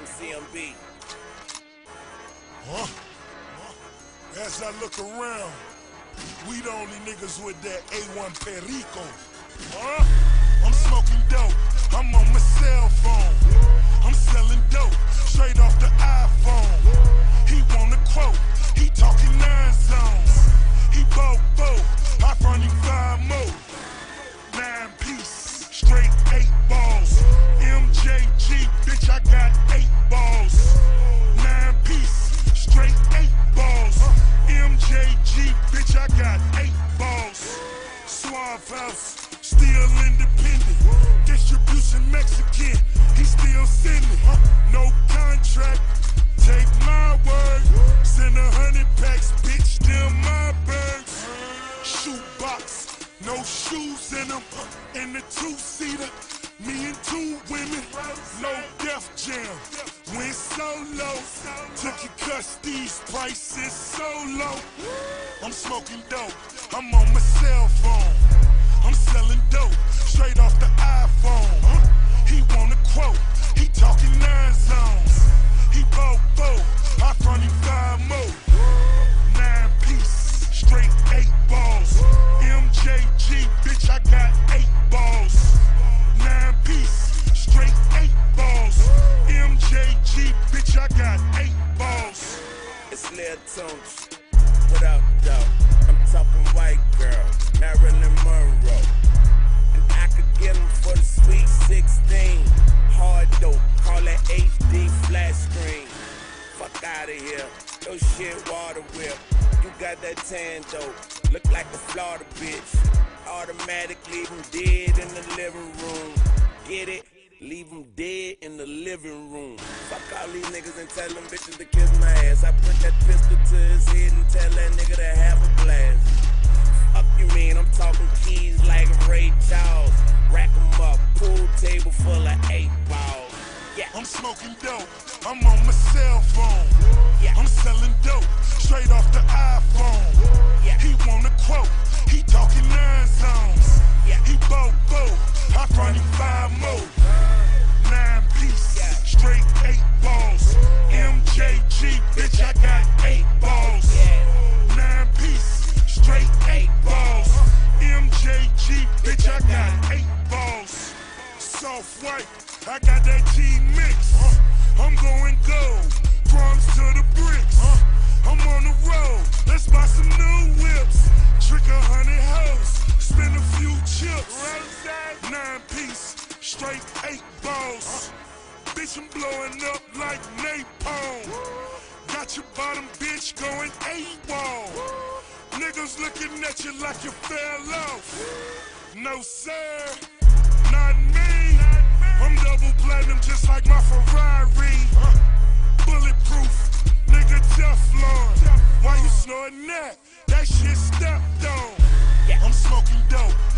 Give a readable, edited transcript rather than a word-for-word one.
CMB. Huh? As I look around, we the only niggas with that A1 Perico. Huh? I'm smoking dope, I'm on my cell phone. I'm selling dope, straight off the iPhone. He want a quote, he talking 9 zones. He bought 4, I front him 5 more. 9 piece, straight 8 balls. MJG, bitch, I got 8 balls. 9 piece, straight 8 balls. MJG, bitch, I got 8 balls. Suave House, still independent. Distribution Mexican, he still sending. No contract, take my word. Send 100 packs, bitch, them my birds. Shoebox, no shoes in them. In the 2-seater, me and 2 women. Low Def Jam, went solo. Took your cuss, these prices so low. I'm smoking dope, I'm on my cell phone. I'm selling dope, straight off the iPhone. He want a quote, he talking 9 zones. He bought 4, I front him 5 more. 9 piece, straight 8 balls. MJG, bitch, I got 8 balls. 9 piece, straight 8 balls. MJG, bitch, I got 8 balls. It's Lil Tunes. What up, though? I'm talking white girl, Marilyn Monroe. And I could get 'em for the sweet 16. Hard dope, call it HD flat screen. Fuck out of here, your shit water whip. You got that tan dope, look like a Florida bitch. Automatic, leave 'em dead in the living room. Get it? Leave 'em dead in the living room. Fuck all these niggas and tell them bitches to kiss my ass. I put that pistol to his head and tell that nigga to have a blast. Fuck you mean, I'm talking keys like Ray Charles. Rack 'em up, pool table full of 8 balls. Yeah. I'm smoking dope, I'm on my cell phone. Yeah. I'm selling dope, straight off the iPhone. Yeah. He want a quote, he talking 9 zones. Yeah. He bought 4, I front him 5 more. 9 piece, Yeah. straight 8 balls. MJG, bitch, I got 8 balls. Yeah. 9 piece, straight 8 balls. MJG, bitch, I got 8 balls. Soft white, I got that G-mix. I'm going gold, crumbs to the bricks. I'm on the road, let's buy some new whips. Trick 100 hoes, spend a few chips. 9 piece, straight 8 balls. Bitch, I'm blowing up like napalm. Got your bottom bitch going AWOL. Niggas looking at you like you fell off. No sir, not me. I'm double platinum just like my Ferrari. Bulletproof, nigga Teflon. Why you snorting that? That shit stepped on. Yeah. I'm smoking dope,